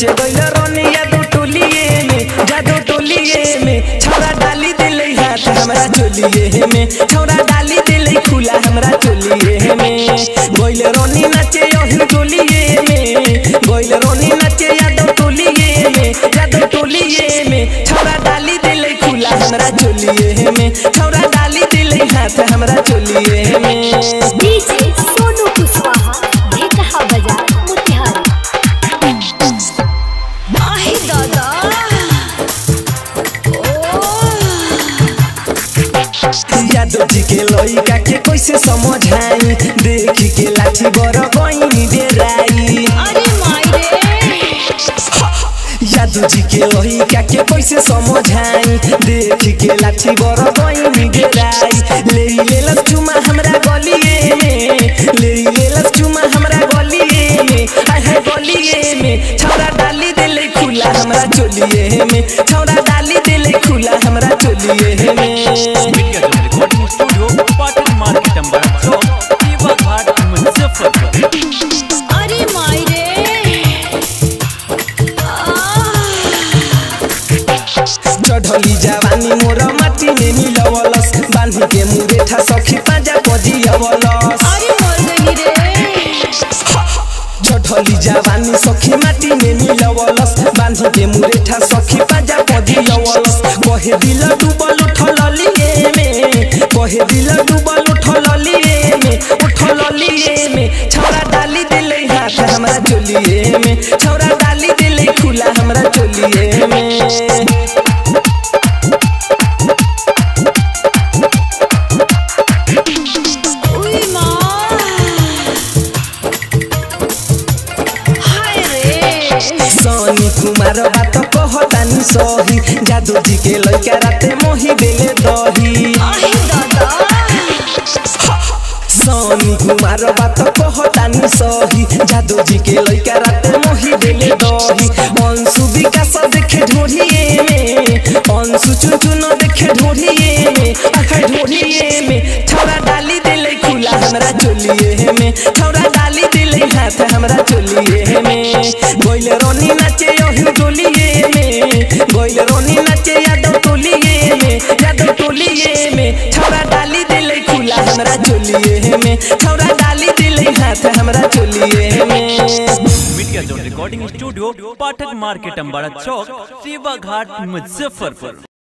नाचे गइल रानी यादव टोलिए में, जादव टोलिए में छौरा डाली दिले हाथ हमरा चोलिए में, छौरा डाली दिले खुला हमरा चोलिए में। गइल रानी नाचे यही टोलिए में, गइल रानी नाचे यादव टोलिए में, यादव टोलिए में छौरा डाली दिले खुला हमरा चोलिए में, छौरा डाली दिले हाथ हमरा चोलिए में। डीजे सोनू कुशवाहा ढेकहा बाजार मोतिहारी। आहे दादा यादव जी के लइका के कैसे समझाई, देखी के लाठी बर गईनी डेराई। अरे माई रे यादव जी के लइका के कैसे समझाई, देखी के लाठी बर गईनी डेराई। ले लेलस चुमा हमरा गलिए में, ले लेलस चुमा हमरा गलिए में, आहे गलिए में छौरा डाली दिले खुला हमरा चोलिए में, छौरा डाली दिले खुला हमरा चोलिए में। Recording studio Patan market Ambar Chowk Diwa Ghat Muzaffarpur. अरे माई रे चढ़ली जवानी मोर माटी में मिलवलस, बांधी के मुरेठा सखी पाजा पजियवलस। अरे मर गई रे चढ़ली जवानी सखी माटी में मिलवलस, बांधी के मुरेठा सखी पाजा पजियवलस। कहे दिल डूबल उठल लिए में, कहे दिल डूबल उठल लिए में, उठल लिए में छौरा डाली दिले हाथ हमरा चोलिए में, छौरा डाली दिले खुला हमरा चोलिए में। सोनी कुमार बात कहतानी सही, जादू जी के लइका राते मोही बेले दही। आहे दादा सोनी कुमार बात कहतानी सही, जादू जी के लइका राते मोही बेले दही। अंशु विकास देखे ढोढ़िए में, अंशु चुनचुन देखे ढोढ़िए में, आखा ढोढ़िए में छौरा डाली दिले खुला हमरा चोलिए में, छौरा डाली दिले हाथ हमरा चोलिए में। गइल रानी नाचे यही टोलिए में, गइल रानी नाचे यादव टोलिए में, यादव टोलिए में छौरा डाली दिले खुला हमरा चोलिए में, छौरा डाली दिले हाथ हमरा चोलिए में। Media zone recording studio Pathak market Ambara Chowk Diwa Ghat Muzaffarpur.